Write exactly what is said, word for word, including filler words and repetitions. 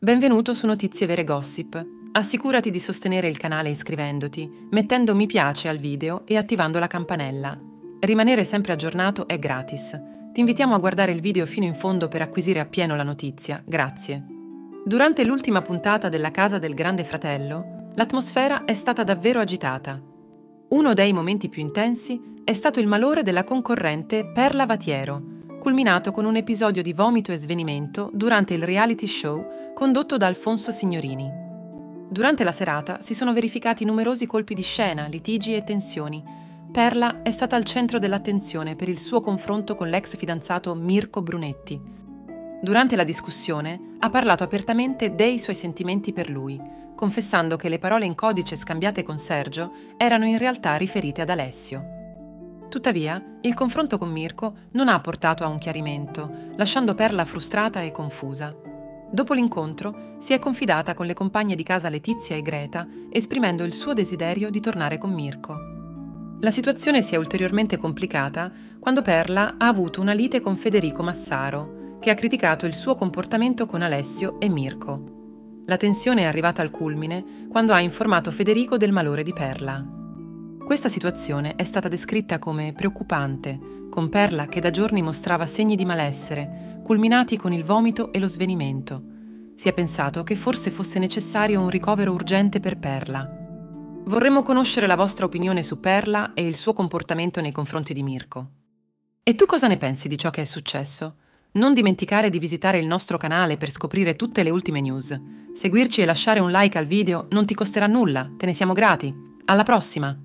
Benvenuto su Notizie Vere Gossip. Assicurati di sostenere il canale iscrivendoti, mettendo mi piace al video e attivando la campanella. Rimanere sempre aggiornato è gratis. Ti invitiamo a guardare il video fino in fondo per acquisire appieno la notizia. Grazie. Durante l'ultima puntata della Casa del Grande Fratello, l'atmosfera è stata davvero agitata. Uno dei momenti più intensi è stato il malore della concorrente Perla Vatiero, culminato con un episodio di vomito e svenimento durante il reality show condotto da Alfonso Signorini. Durante la serata si sono verificati numerosi colpi di scena, litigi e tensioni. Perla è stata al centro dell'attenzione per il suo confronto con l'ex fidanzato Mirko Brunetti. Durante la discussione ha parlato apertamente dei suoi sentimenti per lui, confessando che le parole in codice scambiate con Sergio erano in realtà riferite ad Alessio. Tuttavia, il confronto con Mirko non ha portato a un chiarimento, lasciando Perla frustrata e confusa. Dopo l'incontro, si è confidata con le compagne di casa Letizia e Greta, esprimendo il suo desiderio di tornare con Mirko. La situazione si è ulteriormente complicata quando Perla ha avuto una lite con Federico Massaro, che ha criticato il suo comportamento con Alessio e Mirko. La tensione è arrivata al culmine quando ha informato Federico del malore di Perla. Questa situazione è stata descritta come preoccupante, con Perla che da giorni mostrava segni di malessere, culminati con il vomito e lo svenimento. Si è pensato che forse fosse necessario un ricovero urgente per Perla. Vorremmo conoscere la vostra opinione su Perla e il suo comportamento nei confronti di Mirko. E tu cosa ne pensi di ciò che è successo? Non dimenticare di visitare il nostro canale per scoprire tutte le ultime news. Seguirci e lasciare un like al video non ti costerà nulla, te ne siamo grati. Alla prossima!